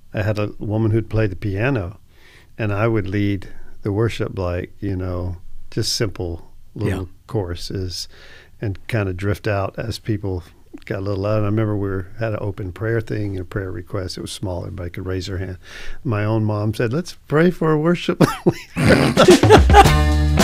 I had a woman who'd play the piano, and I would lead the worship, like, just simple little choruses, and kind of drift out as people got a little loud. And I remember had an open prayer thing, a prayer request. It was small. Everybody could raise their hand. My own mom said, "Let's pray for a worship leader."